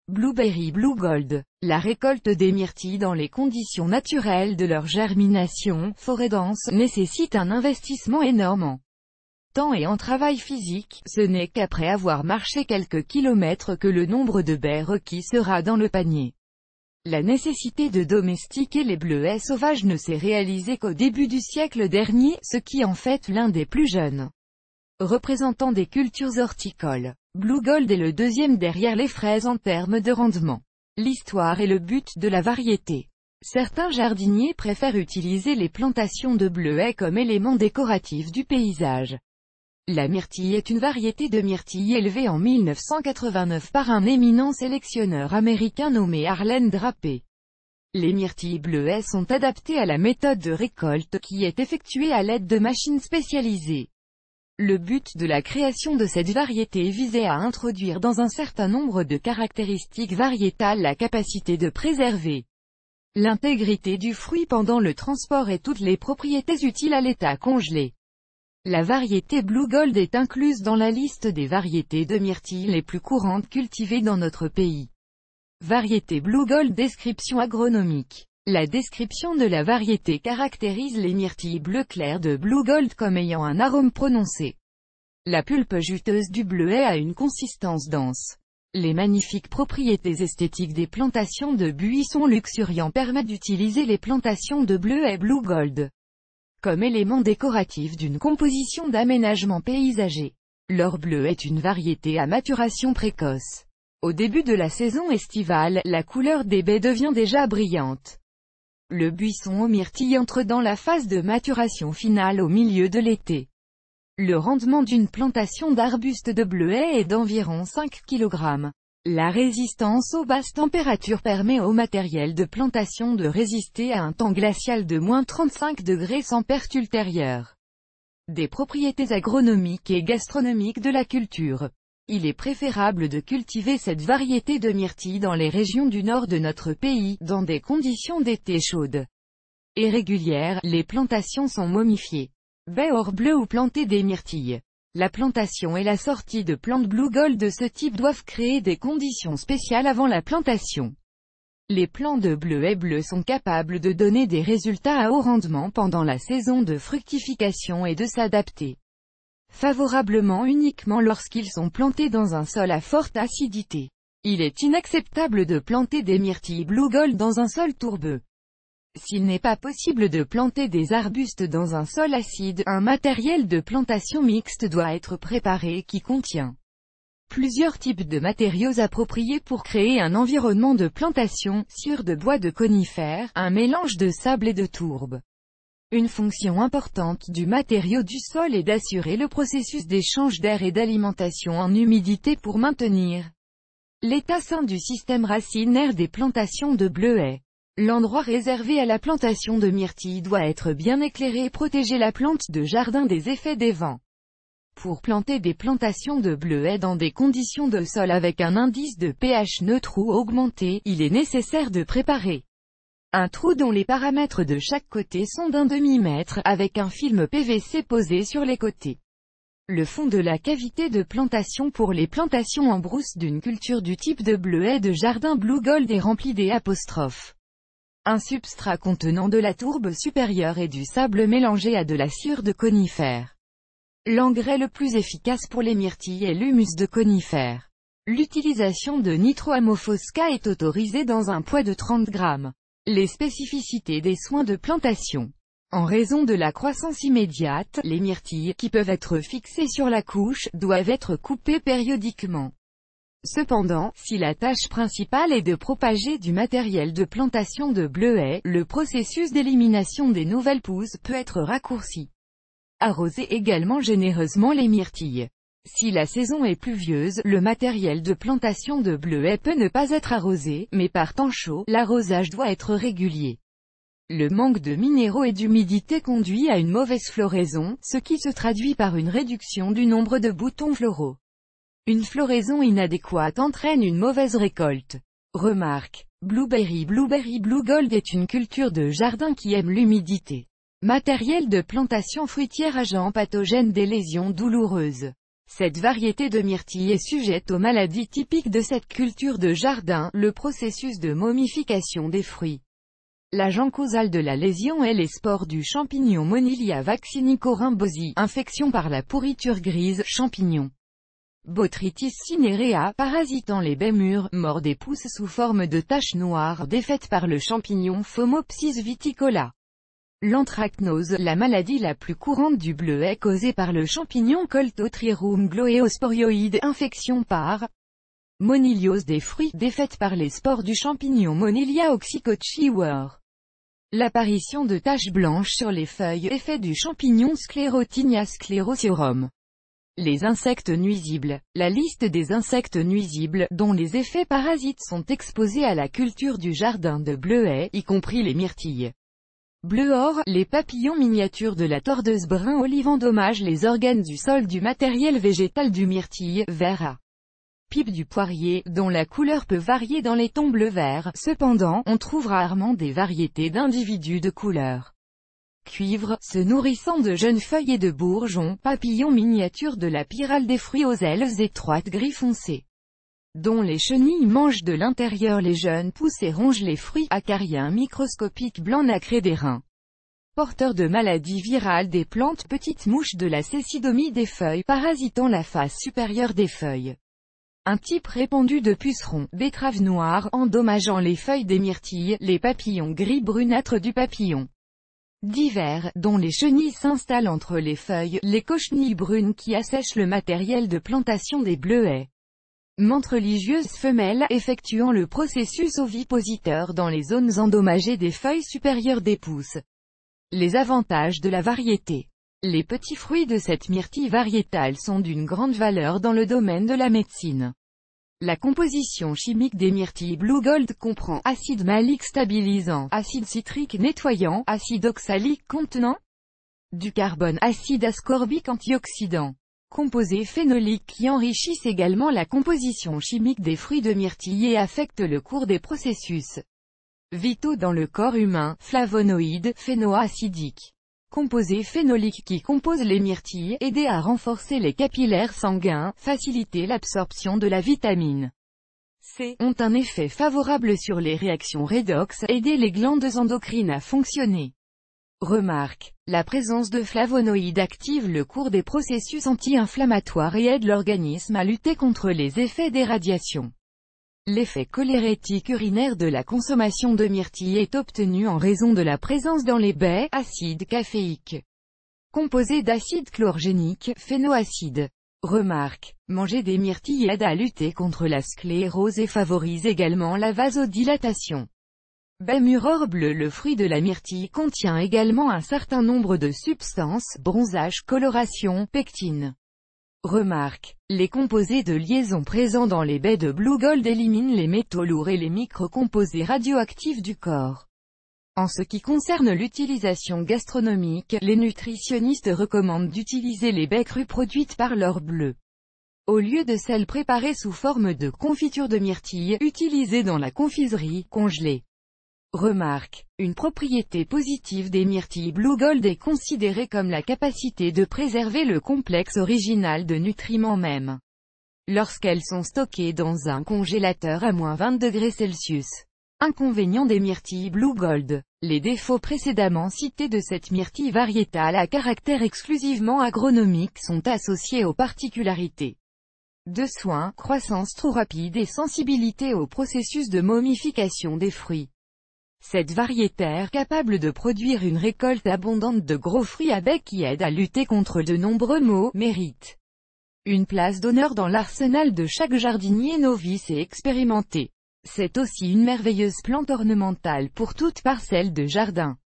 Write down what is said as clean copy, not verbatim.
Blueberry Blue Gold. La récolte des myrtilles dans les conditions naturelles de leur germination, forêt dense, nécessite un investissement énorme en temps et en travail physique. Ce n'est qu'après avoir marché quelques kilomètres que le nombre de baies requis sera dans le panier. La nécessité de domestiquer les bleuets sauvages ne s'est réalisée qu'au début du siècle dernier, ce qui en fait l'un des plus jeunes représentants des cultures horticoles. Blue Gold est le deuxième derrière les fraises en termes de rendement. L'histoire et le but de la variété. Certains jardiniers préfèrent utiliser les plantations de bleuets comme élément décoratif du paysage. La myrtille est une variété de myrtille élevée en 1989 par un éminent sélectionneur américain nommé Arlen Drapé. Les myrtilles bleuets sont adaptées à la méthode de récolte qui est effectuée à l'aide de machines spécialisées. Le but de la création de cette variété visait à introduire dans un certain nombre de caractéristiques variétales la capacité de préserver l'intégrité du fruit pendant le transport et toutes les propriétés utiles à l'état congelé. La variété Blue Gold est incluse dans la liste des variétés de myrtilles les plus courantes cultivées dans notre pays. Variété Blue Gold. Description agronomique. La description de la variété caractérise les myrtilles bleu clair de Blue Gold comme ayant un arôme prononcé. La pulpe juteuse du bleuet a une consistance dense. Les magnifiques propriétés esthétiques des plantations de buissons luxuriants permettent d'utiliser les plantations de bleuets Blue Gold comme élément décoratif d'une composition d'aménagement paysager. L'or bleu est une variété à maturation précoce. Au début de la saison estivale, la couleur des baies devient déjà brillante. Le buisson aux myrtilles entre dans la phase de maturation finale au milieu de l'été. Le rendement d'une plantation d'arbustes de bleuets est d'environ 5 kg. La résistance aux basses températures permet au matériel de plantation de résister à un temps glacial de -35 sans perte ultérieure. Des propriétés agronomiques et gastronomiques de la culture. Il est préférable de cultiver cette variété de myrtille dans les régions du nord de notre pays, dans des conditions d'été chaudes et régulières. Les plantations sont momifiées. Baies or bleu ou planter des myrtilles. La plantation et la sortie de plantes Blue Gold de ce type doivent créer des conditions spéciales avant la plantation. Les plants de bleuets bleus sont capables de donner des résultats à haut rendement pendant la saison de fructification et de s'adapter favorablement uniquement lorsqu'ils sont plantés dans un sol à forte acidité. Il est inacceptable de planter des myrtilles Blue Gold dans un sol tourbeux. S'il n'est pas possible de planter des arbustes dans un sol acide, un matériel de plantation mixte doit être préparé qui contient plusieurs types de matériaux appropriés pour créer un environnement de plantation, sur de bois de conifères, un mélange de sable et de tourbe. Une fonction importante du matériau du sol est d'assurer le processus d'échange d'air et d'alimentation en humidité pour maintenir l'état sain du système racinaire des plantations de bleuets. L'endroit réservé à la plantation de myrtilles doit être bien éclairé et protéger la plante de jardin des effets des vents. Pour planter des plantations de bleuets dans des conditions de sol avec un indice de pH neutre ou augmenté, il est nécessaire de préparer un trou dont les paramètres de chaque côté sont d'1 demi-mètre, avec un film PVC posé sur les côtés. Le fond de la cavité de plantation pour les plantations en brousse d'une culture du type de bleuet de jardin Blue Gold est rempli des apostrophes. Un substrat contenant de la tourbe supérieure et du sable mélangé à de la sciure de conifères. L'engrais le plus efficace pour les myrtilles est l'humus de conifères. L'utilisation de nitroamophos K est autorisée dans un poids de 30 grammes. Les spécificités des soins de plantation. En raison de la croissance immédiate, les myrtilles, qui peuvent être fixées sur la couche, doivent être coupées périodiquement. Cependant, si la tâche principale est de propager du matériel de plantation de bleuets, le processus d'élimination des nouvelles pousses peut être raccourci. Arroser également généreusement les myrtilles. Si la saison est pluvieuse, le matériel de plantation de bleuets peut ne pas être arrosé, mais par temps chaud, l'arrosage doit être régulier. Le manque de minéraux et d'humidité conduit à une mauvaise floraison, ce qui se traduit par une réduction du nombre de boutons floraux. Une floraison inadéquate entraîne une mauvaise récolte. Remarque. Blueberry Blue Gold est une culture de jardin qui aime l'humidité. Matériel de plantation fruitière agent pathogène des lésions douloureuses. Cette variété de myrtille est sujette aux maladies typiques de cette culture de jardin, le processus de momification des fruits. L'agent causal de la lésion est les spores du champignon Monilia vaccinicorymbosi, infection par la pourriture grise, champignon. Botrytis cinerea, parasitant les baies mûres, mord des pousses sous forme de taches noires défaites par le champignon Phomopsis viticola. L'anthracnose, la maladie la plus courante du bleuet causée par le champignon Coltotrirum gloeosporioide, infection par moniliose des fruits, défaite par les spores du champignon Monilia oxycochiwer. L'apparition de taches blanches sur les feuilles, effet du champignon Sclerotinia sclerotiorum. Les insectes nuisibles. La liste des insectes nuisibles, dont les effets parasites sont exposés à la culture du jardin de bleuets, y compris les myrtilles. Bleuor, les papillons miniatures de la tordeuse brun olive endommagent les organes du sol du matériel végétal du myrtille, vert à pipe du poirier, dont la couleur peut varier dans les tons bleu-vert. Cependant, on trouve rarement des variétés d'individus de couleur cuivre, se nourrissant de jeunes feuilles et de bourgeons, papillons miniatures de la pyrale des fruits aux ailes étroites gris foncé, dont les chenilles mangent de l'intérieur les jeunes pousses et rongent les fruits, acariens microscopiques blancs nacrés des reins. Porteurs de maladies virales des plantes, petites mouches de la cécidomie des feuilles, parasitant la face supérieure des feuilles. Un type répandu de pucerons, betterave noire, endommageant les feuilles des myrtilles, les papillons gris brunâtres du papillon. Divers, dont les chenilles s'installent entre les feuilles, les cochenilles brunes qui assèchent le matériel de plantation des bleuets. Menthe religieuse femelle, effectuant le processus ovipositeur dans les zones endommagées des feuilles supérieures des pousses. Les avantages de la variété. Les petits fruits de cette myrtille variétale sont d'une grande valeur dans le domaine de la médecine. La composition chimique des myrtilles Blue Gold comprend acide malique stabilisant, acide citrique nettoyant, acide oxalique contenant du carbone, acide ascorbique antioxydant. Composés phénoliques qui enrichissent également la composition chimique des fruits de myrtille et affectent le cours des processus vitaux dans le corps humain, flavonoïdes, phénoacidiques. Composés phénoliques qui composent les myrtilles, aider à renforcer les capillaires sanguins, faciliter l'absorption de la vitamine C, ont un effet favorable sur les réactions redox, aider les glandes endocrines à fonctionner. Remarque. La présence de flavonoïdes active le cours des processus anti-inflammatoires et aide l'organisme à lutter contre les effets des radiations. L'effet cholérétique urinaire de la consommation de myrtille est obtenu en raison de la présence dans les baies, acide caféique, composé d'acide chlorgénique, phénoacide. Remarque. Manger des myrtilles aide à lutter contre la sclérose et favorise également la vasodilatation. Baie mûre bleu. Le fruit de la myrtille contient également un certain nombre de substances, bronzage, coloration, pectine. Remarque. Les composés de liaison présents dans les baies de Blue Gold éliminent les métaux lourds et les micro-composés radioactifs du corps. En ce qui concerne l'utilisation gastronomique, les nutritionnistes recommandent d'utiliser les baies crues produites par leur bleu. Au lieu de celles préparées sous forme de confiture de myrtille, utilisées dans la confiserie, congelée. Remarque. Une propriété positive des myrtilles Blue Gold est considérée comme la capacité de préserver le complexe original de nutriments même lorsqu'elles sont stockées dans un congélateur à -20°C. Inconvénient des myrtilles Blue Gold. Les défauts précédemment cités de cette myrtille variétale à caractère exclusivement agronomique sont associés aux particularités de soins, croissance trop rapide et sensibilité au processus de momification des fruits. Cette variété capable de produire une récolte abondante de gros fruits à bec qui aide à lutter contre de nombreux maux, mérite une place d'honneur dans l'arsenal de chaque jardinier novice et expérimenté. C'est aussi une merveilleuse plante ornementale pour toute parcelle de jardin.